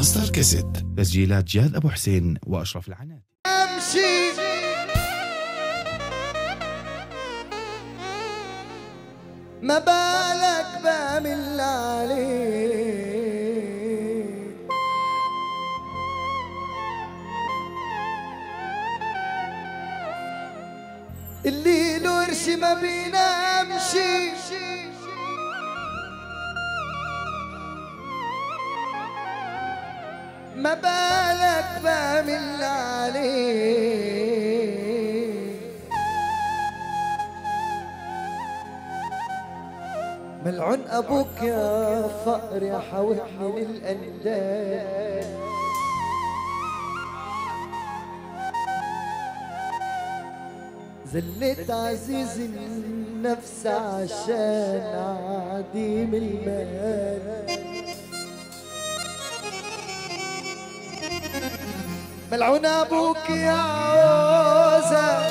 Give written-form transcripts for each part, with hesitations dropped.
ماستر كاسيت، تسجيلات جاد أبو حسين وأشرف العناد. أمشي ما بالك بامل عليك، اللي له قرش ما بينامشي، ما بالك بامل عليك، ملعون ابوك يا فقر يا حاوحني للانداد، زلت عزيز النفس عشان عديم المال، ملعون ابوك يا عوزة،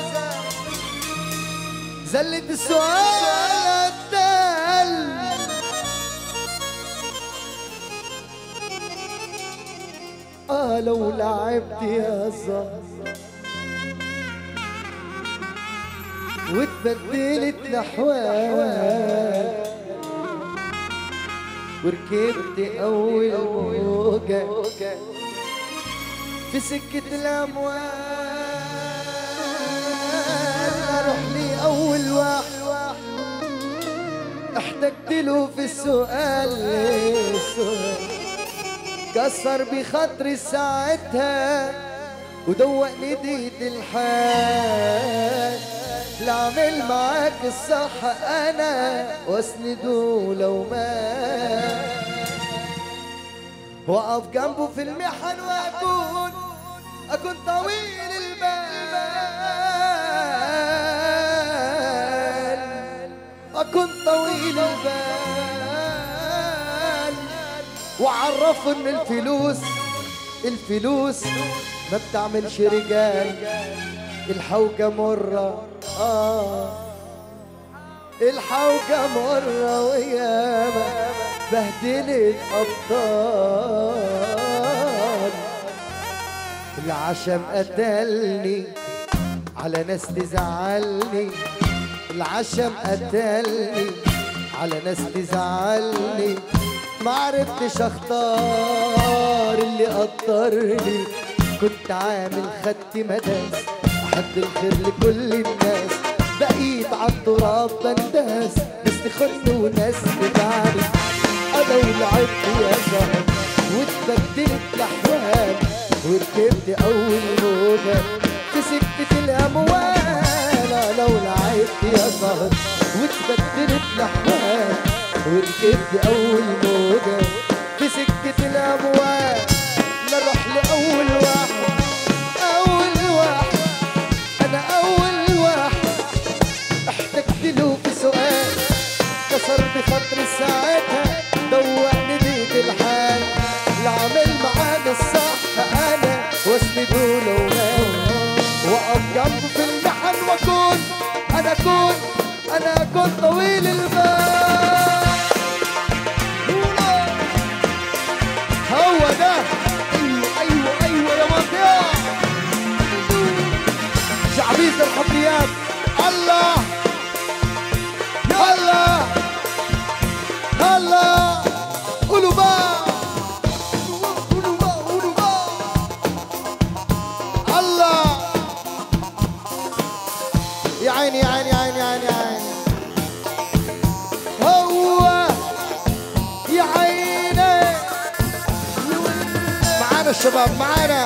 زلت السؤال الدل، لو لعبت يا زهر واتبدلت الاحوال، وركبت اول موجة في سكة الأموال، أروح لي أول واحد احتجت له في السؤال، كسر بخاطري ساعتها ودوقني ديد الحال، لعمل معاك الصح أنا واسنده لو مات، وقف جنبه في المحن وأكون طويل البال، أكون طويل البال، وعرفه إن الفلوس ما بتعملش رجال، الحوجة مرة الحوجة مرة وياما بهدلت أبطال، العشم قتلني على ناس تزعلني، العشم قتلني على ناس تزعلني، معرفتش اختار اللي قدرني، كنت عامل خدت مداس احب الخير لكل الناس، بقيت عالتراب بنداس ناس تخن وناس تبعني، انا ولعبت يا زهر واتبدلت الاحوال، وركبت اول موجة في سكة الاموال، لو لعبت يا زهر واتبدلت الاحوال، وركبت اول موجة في سكة الاموال، نروح لاول واحد انا اول واحد احتجت له في سؤال، كسر بخاطري ساعتها دوقني ديد الحال، لعمل معانا الصح انا واسنده لو مات، واقف جنبه في المحن واكون انا اكون طويل البال، هو ده ايوه يا منطقة شعبية الحفريات، الله قولوا بقى الله، يا عيني هو يا عيني، معانا الشباب معانا،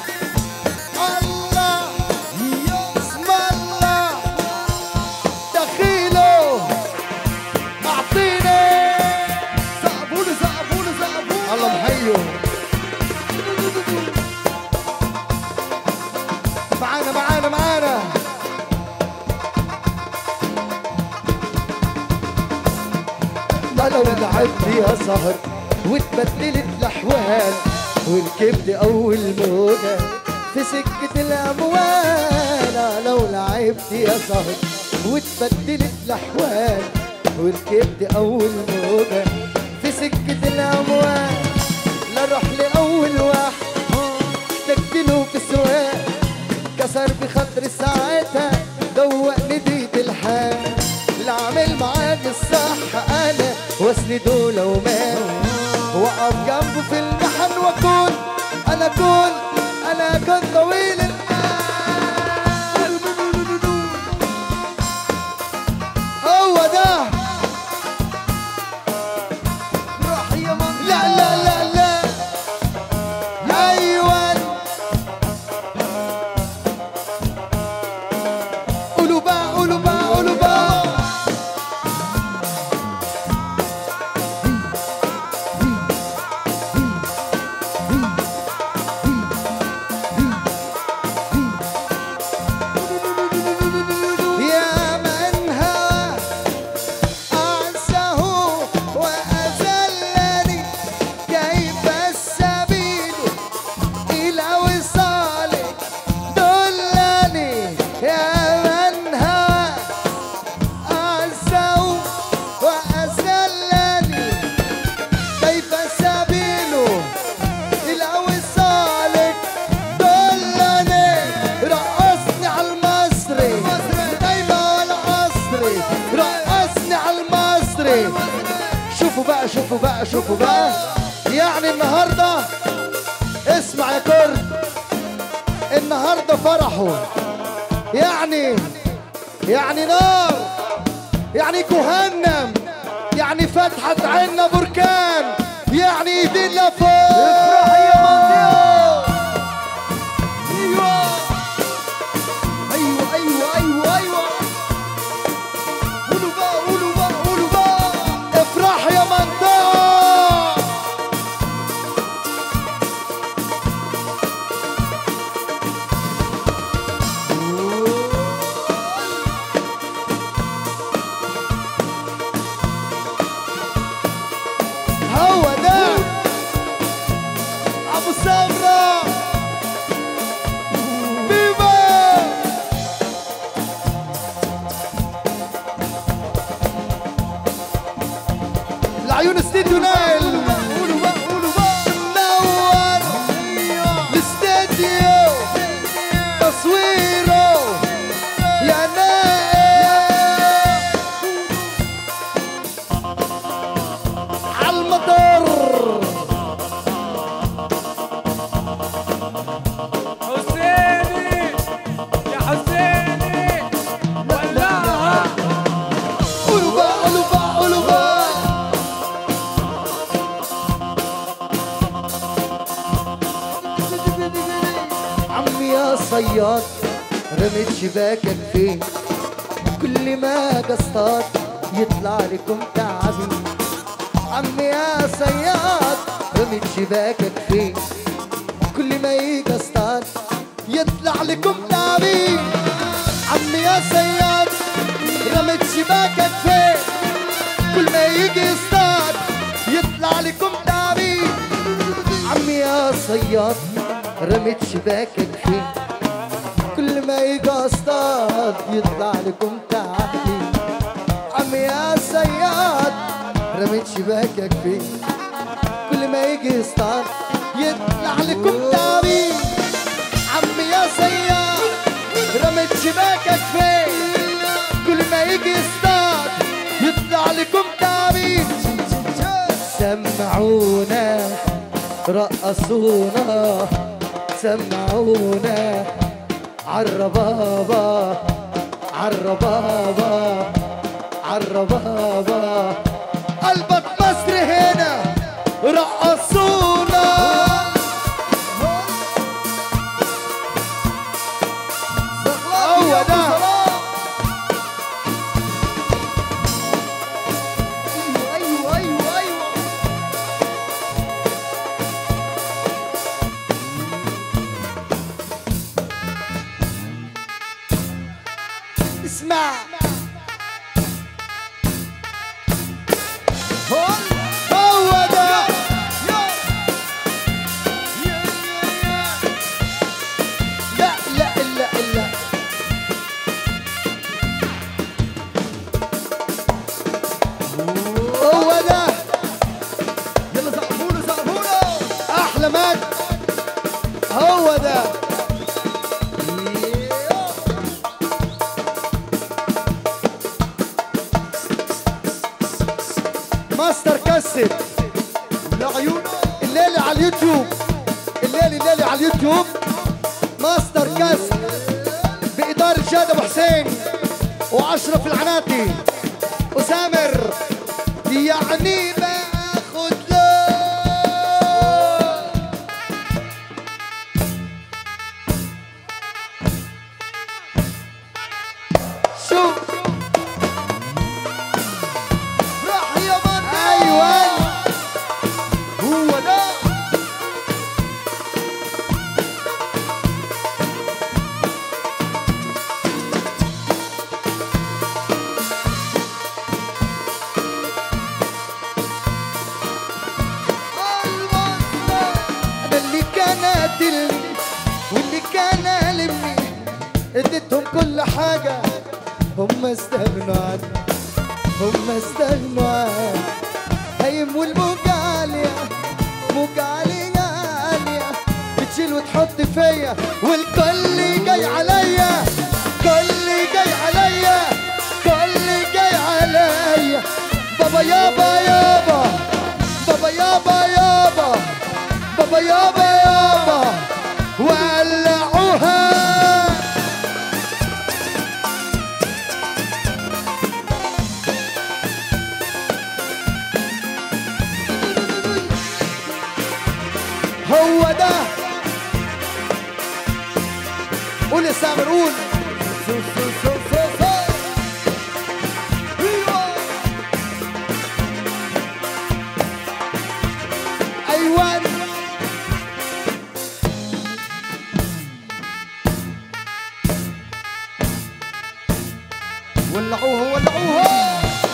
الله اسم الله دخيله اعطيني زقبولي الله محيو، معانا لو لعبت يا سهر واتبدلت الاحوال، وركبت اول موجة في سكة الاموال، لو لعبت يا سهر واتبدلت الاحوال، وركبت اول موجة في سكة الاموال، لا اروح لاول الصح انا واسنده لو مات، واقف جنبه في المحن واكون انا كنت طويل البال. هو ده. روح يا من لا لا لا لا ايوه قولوا بقى قولوا بقى قولوا بقى. يا من هوى أنسه وأذلني كيف السبيل إلى وصالك دلني. يا من هوى أنسه وأذلني كيف السبيل إلى وصالك دلني. رقصني على المصري دايما العصري، رقصني على المصري. شوفوا بقى شوفوا بقى شوفوا بقى، يعني النهارده اسمع يا كرد، النهارده فرحه يعني نار، يعني جهنم، يعني فتحت عنا بركان، يعني ايدينا فوق. افرح يا منطقة. ايوه ايوه ايوه ايوه قولوا بقى قولوا بقى قولوا بقى. افرح يا منطقة. هو ده ابو سمرة بيبا. العيون استديو نايل قولوا بقى قولوا بقى. منور الاستديو تصويره يا نائل عالمطر. حسيني يا حسيني ولعها. قولوا بقى قولوا بقى قولوا بقى. عمي يا صياد رميت شباكك فين؟ كل ما قصطاد يطلع لكم تعبي. عمي يا صياد رميت شباكك فين؟ كل ما يجي اصطاد يطلع لكم تعبي. عمي يا صياد رميت شباكك فين؟ كل ما يجي يصطاد يطلع لكم تعبي. عمي يا صياد رميت شباكك فين؟ كل ما يجي اصطاد يطلع لكم تعبي. عمي يا صياد رميت شباكك فين؟ كل ما يجي يصطاد يطلع لكم تعبي. عمي يا صياد رميت شباكك فين؟ كل ما يجي يصطاد يطلع لكم تعبي. سمعونا رقصونا سمعونا عالربابة عالربابة عالربابة. قلبك مصر هنا رقصونا. هو ده. ايوه ايوه ايوه اسمع هو ده. لا لا لا لا هو ده. يلا سقفوله سقفوله. احلى مجد. هو ده. ماستر كاسب لعيون الليلة على اليوتيوب، الليلة على اليوتيوب ماستر كاسب بإدارة جاد أبو حسين وأشرف العناتي وسامر، يعني باخد له شو راح يا من. أيوة هو ده واللي كان ألمني اديتهم كل حاجة، هم استغنوا عني، هم استغنوا عني. هيم والموجة عالية، موجة عالية عالية بتشيل وتحط فيا، والكل جاي عليا، كل جاي عليا، كل جاي عليا. بابا يابا يابا، بابا يابا يابا، بابا يابا يابا ولعوها. هو ده. قول يا سامر قول. ايوه ولعوها ولعوها.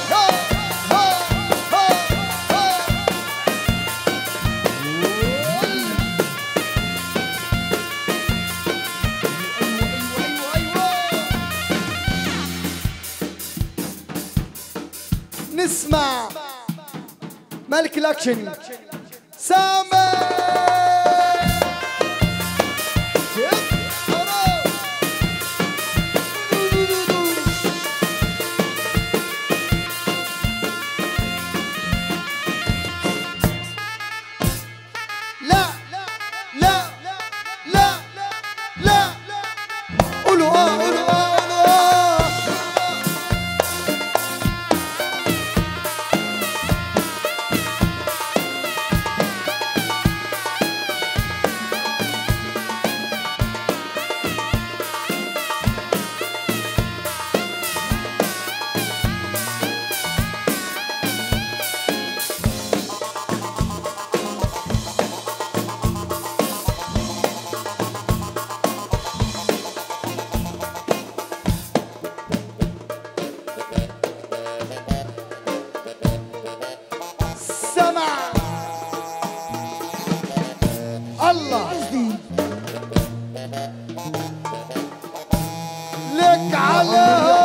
نسمع ملك الاكشن سامر. لا لا لا لا قولوا قولوا قولوا الله لك على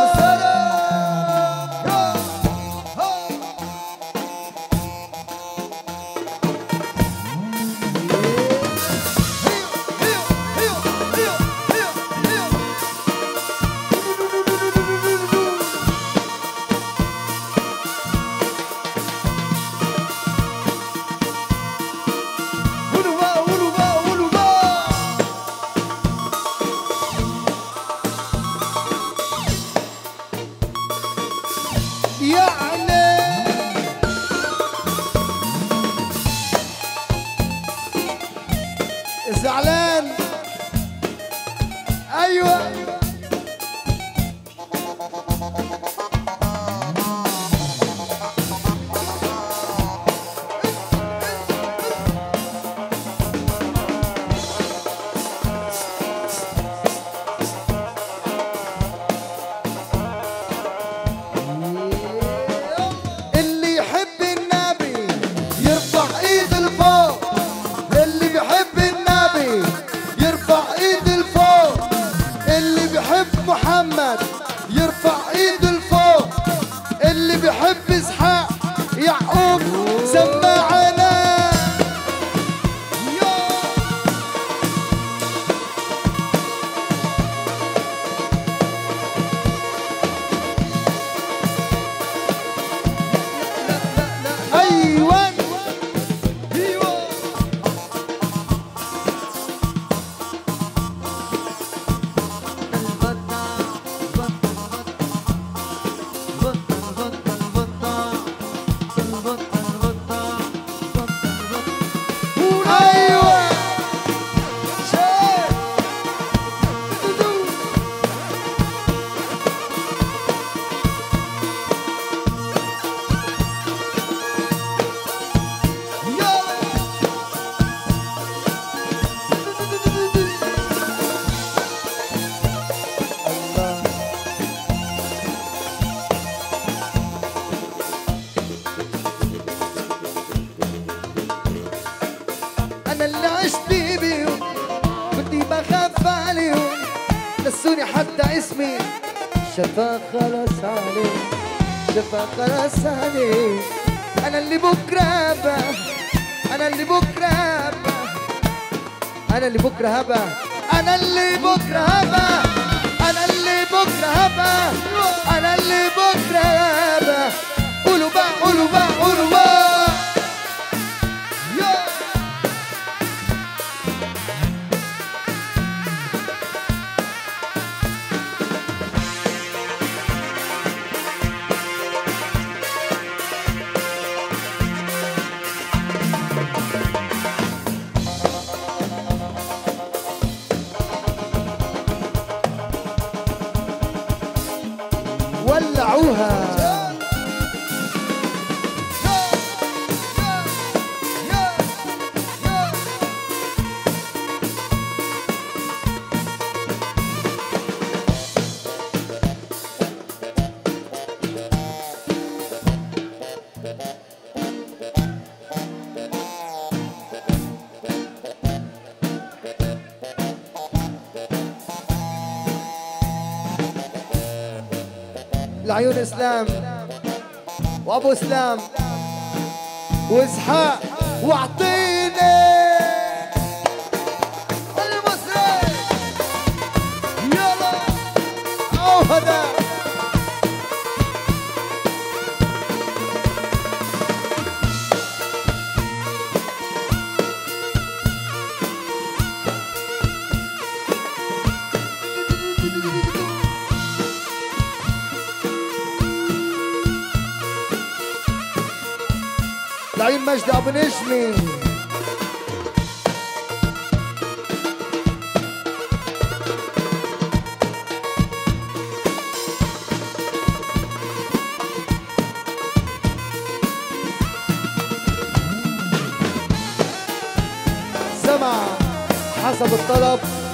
يعني زعلان. ايوه اللي يحب النبي يرفع ايد لفوق، اللي بيحب النبي شفا خلاص عليك، شفا خلاص عليك. انا اللي بكره هبه، انا اللي بكره هبه، انا اللي بكره هبه، انا اللي بكره هبه، انا اللي بكره هبه، انا اللي بكره هبه. قولوا بقى قولوا بقى قولوا بقى. ولعوها. لعيون اسلام وابو اسلام واسحاق واعطيني المصري. يلا او هذا لعيون مجد ابو نجمي. سمع حسب الطلب